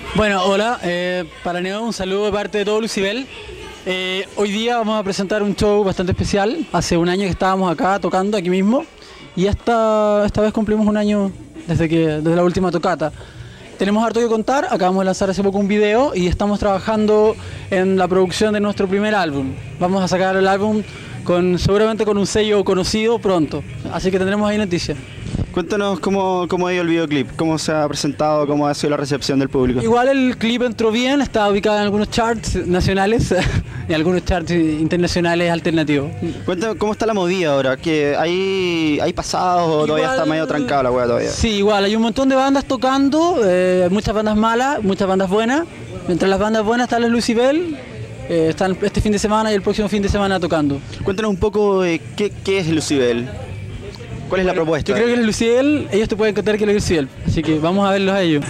Bueno, hola, para Neo un saludo de parte de todo Lucibel. Hoy día vamos a presentar un show bastante especial. Hace un año que estábamos acá tocando, aquí mismo, y esta vez cumplimos un año desde la última tocata. Tenemos harto que contar, acabamos de lanzar hace poco un video y estamos trabajando en la producción de nuestro primer álbum. Vamos a sacar el álbum seguramente con un sello conocido pronto, así que tendremos ahí noticias. Cuéntanos cómo ha ido el videoclip, cómo se ha presentado, cómo ha sido la recepción del público. Igual el clip entró bien, está ubicado en algunos charts nacionales y algunos charts internacionales alternativos. Cuéntanos cómo está la movida ahora, que hay pasados o todavía está medio trancada la wea todavía. Sí, igual, hay un montón de bandas tocando, muchas bandas malas, muchas bandas buenas. Mientras las bandas buenas están las Lucibel, están este fin de semana y el próximo fin de semana tocando. Cuéntanos un poco qué es Lucibel. ¿Cuál es la propuesta? Yo creo que es Lucibel, ellos te pueden contar que es Lucibel, así que vamos a verlos a ellos.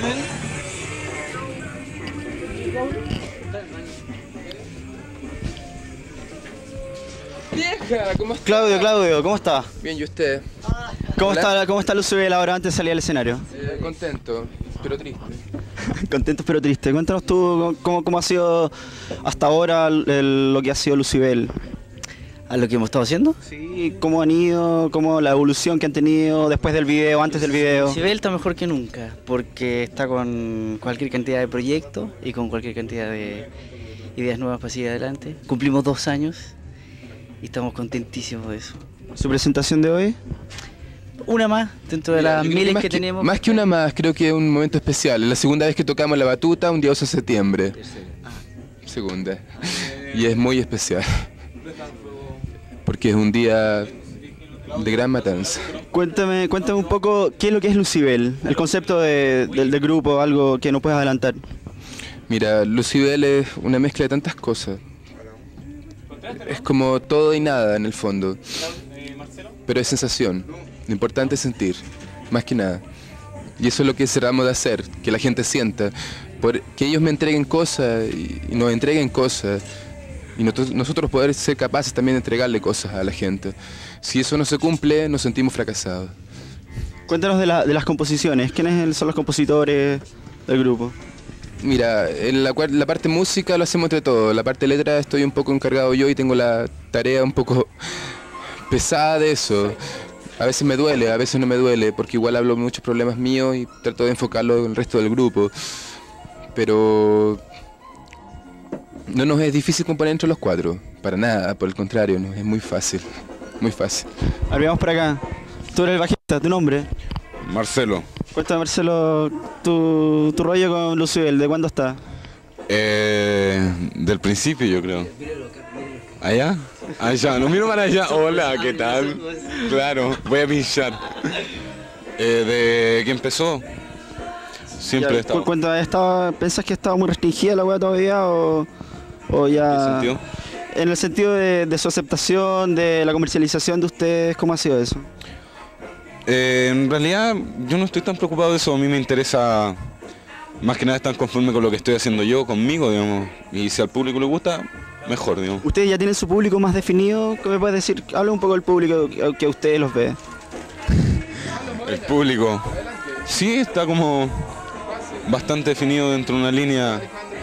Vieja, ¿cómo está? Claudio, ¿cómo está? Bien, ¿y usted? ¿Cómo está Lucibel ahora antes de salir al escenario? Contento, pero triste. Contentos pero tristes. Cuéntanos tú cómo ha sido hasta ahora lo que ha sido Lucibel. ¿A lo que hemos estado haciendo? Sí, cómo han ido, cómo la evolución que han tenido después del video, antes del video. Lucibel está mejor que nunca, porque está con cualquier cantidad de proyectos y con cualquier cantidad de ideas nuevas para seguir adelante. Cumplimos 2 años y estamos contentísimos de eso. ¿Su presentación de hoy? Una más, dentro de las miles que tenemos. Más que una más, creo que es un momento especial. Es la segunda vez que tocamos La Batuta, un día 12 de septiembre. Segunda. Y es muy especial. Porque es un día de gran matanza. Cuéntame un poco qué es lo que es Lucibel, el concepto del grupo, algo que no puedes adelantar. Mira, Lucibel es una mezcla de tantas cosas. Es como todo y nada en el fondo. Pero es sensación. Lo importante es sentir, más que nada. Y eso es lo que cerramos de hacer, que la gente sienta. Que ellos me entreguen cosas y nos entreguen cosas. Y nosotros poder ser capaces también de entregarle cosas a la gente. Si eso no se cumple, nos sentimos fracasados. Cuéntanos de las composiciones. ¿Quiénes son los compositores del grupo? Mira, en la parte música lo hacemos entre todos. La parte letra estoy un poco encargado yo y tengo la tarea un poco pesada de eso. A veces me duele, a veces no me duele, porque igual hablo de muchos problemas míos y trato de enfocarlo en el resto del grupo. Pero no nos es difícil componer entre los 4, para nada, por el contrario, es muy fácil, muy fácil. A ver, vamos para acá. Tú eres el bajista, ¿tu nombre? Marcelo. Cuéntame, Marcelo, tu rollo con Lucibel, ¿de cuándo está? Del principio, yo creo. ¿Allá? Allá, no miro para allá. Hola, ¿qué tal? Claro, voy a pinchar. ¿De qué empezó? Siempre he estado. Cuéntame, ¿pensás que estaba muy restringida la weá todavía o ya? ¿En qué sentido? En el sentido de su aceptación, de la comercialización de ustedes, ¿cómo ha sido eso? En realidad, yo no estoy tan preocupado de eso. A mí me interesa más que nada estar conforme con lo que estoy haciendo yo, conmigo, digamos. Y si al público le gusta, mejor, digamos. ¿Ustedes ya tienen su público más definido? ¿Qué me puedes decir? Habla un poco del público que ustedes los ve. El público. Sí, está como bastante definido dentro de una línea.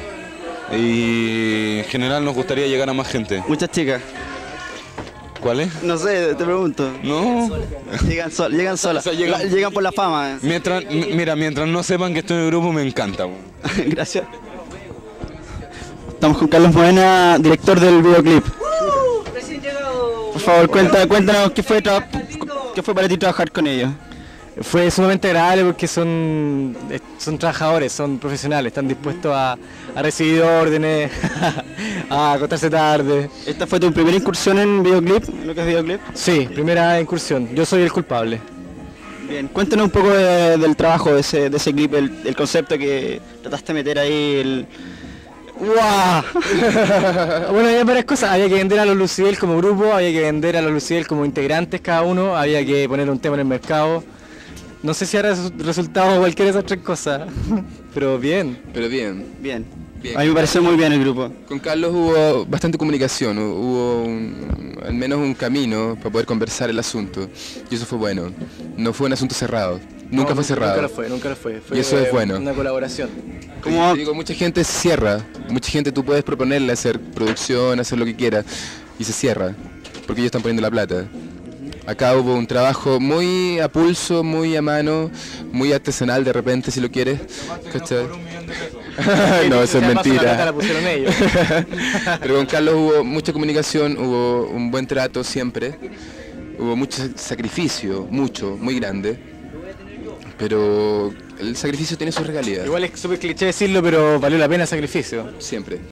Y en general nos gustaría llegar a más gente. Muchas chicas. ¿Cuáles? No sé, te pregunto. No. Llegan solas. O sea, llegan por la fama. Mientras no sepan que estoy en el grupo, me encanta. Gracias. Estamos con Carlos Moena, director del videoclip. Por favor, cuéntanos qué fue para ti trabajar con ellos. Fue sumamente agradable porque son trabajadores, son profesionales, están dispuestos a recibir órdenes, a acostarse tarde. ¿Esta fue tu primera incursión en videoclip, lo que es videoclip? Sí, primera incursión, yo soy el culpable. Bien, cuéntanos un poco del trabajo de ese clip, el concepto que trataste de meter ahí, ¡Wow! Bueno, había varias cosas, había que vender a los Lucibel como grupo, había que vender a los Lucibel como integrantes cada uno, había que poner un tema en el mercado. No sé si hará resultado cualquiera de esas 3 cosas, pero bien. Pero bien. Bien. Bien. A mí me pareció muy bien el grupo. Con Carlos hubo bastante comunicación, hubo al menos un camino para poder conversar el asunto. Y eso fue bueno. No fue un asunto cerrado. Nunca fue cerrado. Nunca lo fue. Y eso es bueno. Una colaboración. ¿Cómo? Yo digo, mucha gente se cierra, mucha gente tú puedes proponerle hacer producción, hacer lo que quiera, y se cierra, porque ellos están poniendo la plata. Acá hubo un trabajo muy a pulso, muy a mano, muy artesanal de repente, si lo quieres. ¿Cachai? No, eso es La plata mentira. la pusieron ellos. Pero con Carlos hubo mucha comunicación, hubo un buen trato siempre, hubo mucho sacrificio, mucho, muy grande, pero el sacrificio tiene sus regalías, Igual es súper cliché decirlo, pero valió la pena el sacrificio. siempre.